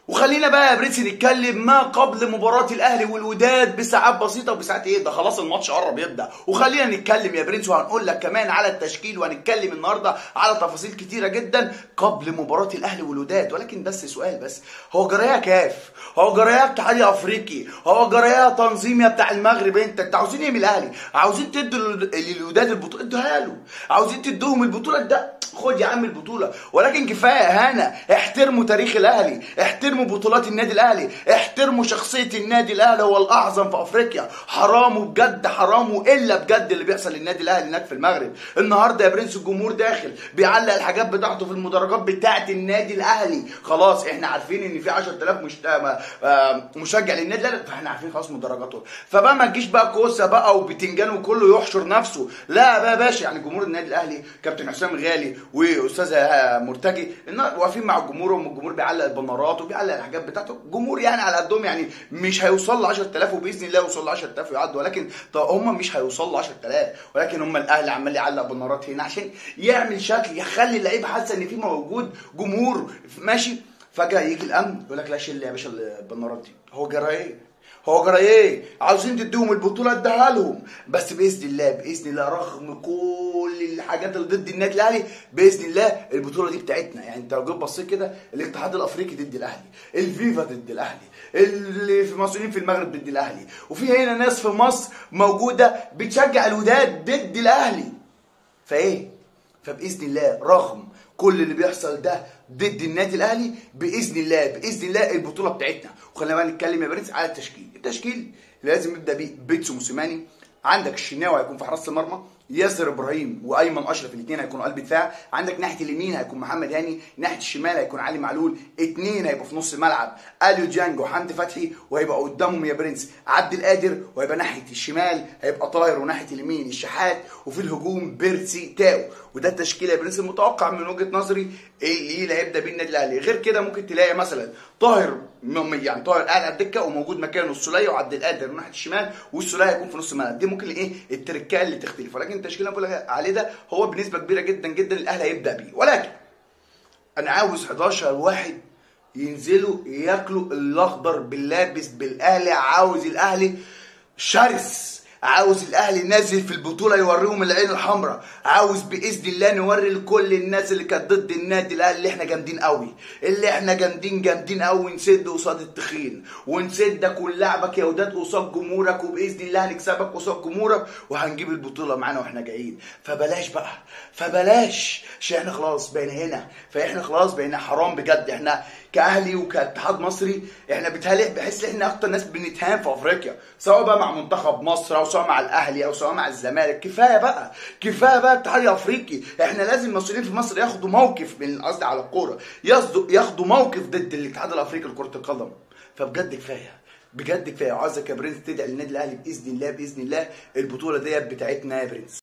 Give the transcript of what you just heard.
وخلينا بقى يا برنس نتكلم ما قبل مباراة الأهلي والوداد بساعات بسيطة، وبساعات إيه ده خلاص الماتش قرب يبدأ. وخلينا نتكلم يا برنس وهنقول لك كمان على التشكيل، وهنتكلم النهارده على تفاصيل كتيرة جدا قبل مباراة الأهلي والوداد. ولكن بس سؤال بس، هو جرايه كاف؟ هو جرايه اتحاد افريقي؟ هو جرايه تنظيم بتاع المغرب؟ انت عاوزين ايه من الأهلي؟ عاوزين تدوا للوداد البطولة؟ ادوها له. عاوزين تدوهم البطولة؟ ده خد يا عم البطولة. ولكن كفاية اهانة. احترموا تاريخ الأهلي، احترموا بطولات النادي الاهلي، احترموا شخصيه النادي الاهلي، هو الاعظم في افريقيا. حرام وبجد حرام، والا بجد اللي بيحصل للنادي الاهلي هناك في المغرب. النهارده يا برنس الجمهور داخل بيعلق الحاجات بتاعته في المدرجات بتاعه النادي الاهلي. خلاص احنا عارفين ان في 10000 مشجع للنادي الاهلي، فاحنا عارفين خلاص مدرجاته. فبقى ما تجيش بقى كوسه بقى وبتنجان وكله يحشر نفسه. لا بقى يا باشا، يعني جمهور النادي الاهلي كابتن حسام غالي واستاذ مرتجي واقفين مع الجمهور، والجمهور بيعلق البنرات وبيعلق الحاجات بتاعته. جمهور يعني على قدهم، يعني مش هيوصل ل 10000، وباذن الله يوصل ل 10000 ويعدوا. ولكن هم مش هيوصلوا ل 10000، ولكن هم الاهلي عمال يعلق بنرات هنا عشان يعمل شكل يخلي اللعيبه حاسه ان في موجود جمهور ماشي. فجاه يجي الامن يقول لك لا شيل يا باشا البنرات دي. هو جرى ايه؟ هو جرى ايه؟ عاوزين تديهم البطوله اديها لهم، بس باذن الله باذن الله رغم كل الحاجات اللي ضد النادي الاهلي باذن الله البطوله دي بتاعتنا. يعني انت لو جيت بصيت كده، الاتحاد الافريقي ضد الاهلي، الفيفا ضد الاهلي، اللي في مسؤولين في المغرب ضد الاهلي، وفي هنا ناس في مصر موجوده بتشجع الوداد ضد الاهلي. فايه؟ فباذن الله رغم كل اللي بيحصل ده ضد النادي الاهلي باذن الله باذن الله البطوله بتاعتنا. وخلينا بقى نتكلم يا برنس على التشكيل لازم نبدا بيه. بيتسو موسيماني، عندك الشناوي هيكون في حراسه المرمى، ياسر ابراهيم وايمن اشرف الاثنين هيكونوا قلب دفاع، عندك ناحيه اليمين هيكون محمد هاني، ناحيه الشمال هيكون علي معلول، اثنين هيبقوا في نص الملعب اليو ديانج وحمدي فتحي، وهيبقى قدامهم يا برنس عبد القادر، وهيبقى ناحيه الشمال هيبقى طاهر، وناحيه اليمين الشحات، وفي الهجوم بيرسي تاو. وده التشكيل يا برنس المتوقع من وجهه نظري ايه اللي هيبدا بيه النادي الاهلي. غير كده ممكن تلاقي مثلا طاهر قاعد على الدكه وموجود مكانه السوليه وعبد القادر ناحيه الشمال، والسوليه هيكون في نص الملعب. دي ممكن ايه التركات اللي تختلف، ولكن التشكيل اللي بقول عليه ده هو بنسبه كبيره جدا جدا الاهلي هيبدا بيه. ولكن انا عاوز 11 واحد ينزلوا ياكلوا الاخضر باللابس بالاهلي. عاوز الاهلي شرس، عاوز الاهلي نازل في البطوله يوريهم العين الحمراء. عاوز باذن الله نوري لكل الناس اللي كانت ضد النادي الاهلي اللي احنا جامدين قوي، اللي احنا جامدين قوي. نسد قصاد التخين، ونسدك ونلعبك يا وداد قصاد جمهورك، وباذن الله هنكسبك قصاد جمهورك، وهنجيب البطوله معانا واحنا جايين. فبلاش بقى، فبلاش، عشان احنا خلاص بقينا هنا، فاحنا خلاص بقينا حرام بجد. احنا كاهلي وكاتحاد مصري احنا بيتهيألي بحس ان احنا اكتر ناس بنتهان في افريقيا، سواء بقى مع منتخب مصر او سواء مع الاهلي او سواء مع الزمالك. كفايه بقى، كفايه بقى الاتحاد الافريقي. احنا لازم المسؤولين في مصر ياخدوا موقف، من قصدي على الكوره، ياخدوا موقف ضد الاتحاد الافريقي لكره القدم. فبجد كفايه، بجد كفايه. وعايزك يا برنس تدعي للنادي الاهلي باذن الله باذن الله البطوله ديت بتاعتنا يا برنس.